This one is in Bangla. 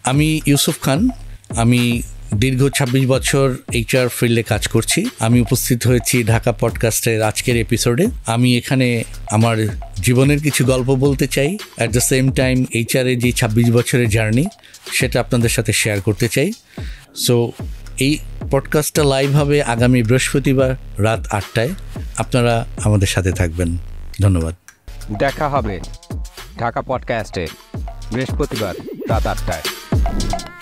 আমি ইউসুফ খান। আমি দীর্ঘ ২৬ বছর এইচআর ফিল্ডে কাজ করছি। আমি উপস্থিত হয়েছি ঢাকা পডকাস্টের আজকের এপিসোডে। আমি এখানে আমার জীবনের কিছু গল্প বলতে চাই, অ্যাট দ্য সেম টাইম এইচআরের যে ২৬ বছরের জার্নি সেটা আপনাদের সাথে শেয়ার করতে চাই। সো এই পডকাস্টটা লাইভ হবে আগামী বৃহস্পতিবার রাত ৮টায়। আপনারা আমাদের সাথে থাকবেন। ধন্যবাদ। দেখা হবে ঢাকা পডকাস্টে বৃহস্পতিবার রাত ৮টায়।